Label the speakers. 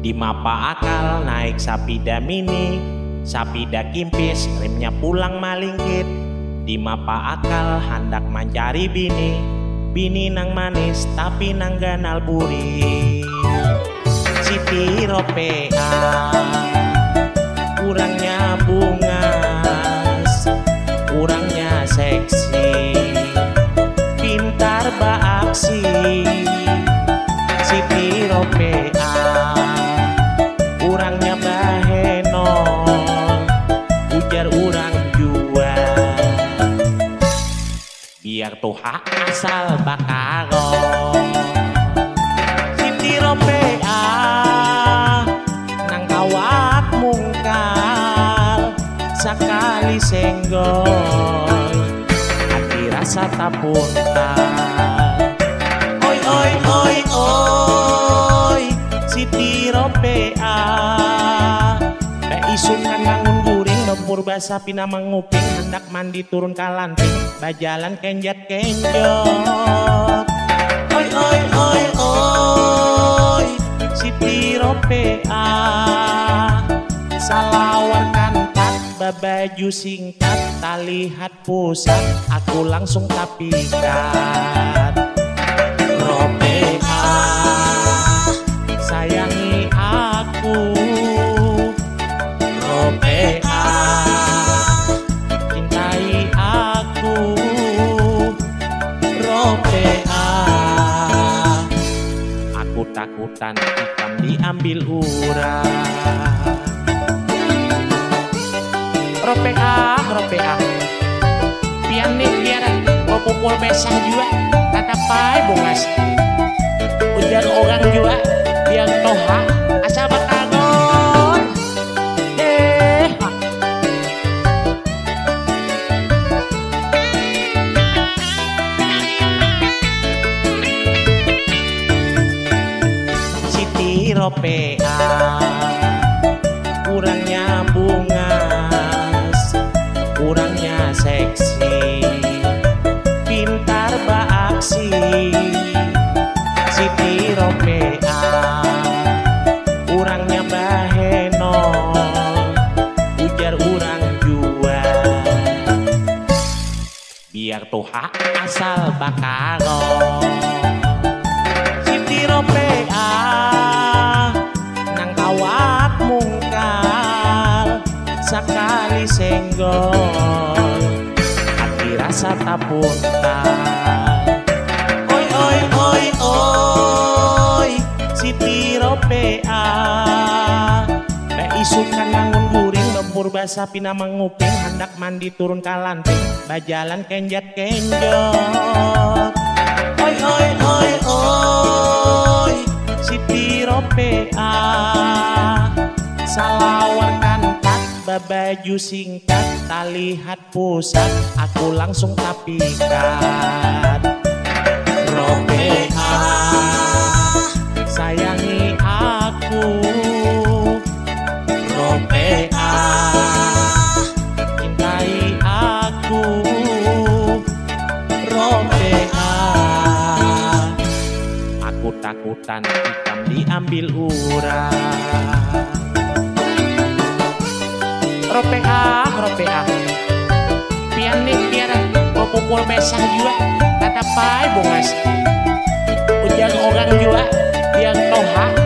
Speaker 1: Di mapa akal naik sapida mini, sapida kimpis remnya pulang malingkit. Di mapa akal hendak mencari bini, bini nang manis tapi nang ganal buri. Siti Ropea kurangnya bungas, kurangnya seksi, pintar baaksi. Siti Ropea kurangnya bahenol, ujar urang jua. Biar Tuhan asal bakaron. Siti Ropea nang kawat mungkal, sakali senggol hati rasa tapuntal. Oi oi oi oi Siti Ropea isunkan bangun guring lempur basah pina menguping, hendak mandi turun kalanting bajalan kenjat kenjot. Oi oi oi oi Siti Ropea salawar kantat babaju singkat talihat pusat aku langsung tapikat. Ropea sayangi aku, Ropea cintai aku, Ropea. Aku takutan ikan diambil urang. Ropea, Ropea pian nih biar popopol besah juga kata pai bungas. Ujar orang juga biar toha asal bakagon. Siti Ropea kurangnya bungas, kurangnya seksi, pintar baaksi. Siti Ropea kurangnya bahenol, ujar urang jua. Biar Tuhan asal bakaron. Siti Ropea nang kawat mungkal, sakali senggol hati rasa tapuntal. Oi oi oi oi Siti Ropea isukan bangun guring lempur basah pina menguping, hendak mandi turun kalanting bajalan kenjat kenjot. Oi oi oi oi Siti Ropea salawar kantat babaju singkat talihat pusat aku langsung tapikat. Ropea sayangi aku, Ropea cintai aku, Ropea. Aku takutan ikan diambil urang. Ropea, Ropea pian nih biar popopol besah juga kata pai bungas. Ujar orang juga biar toha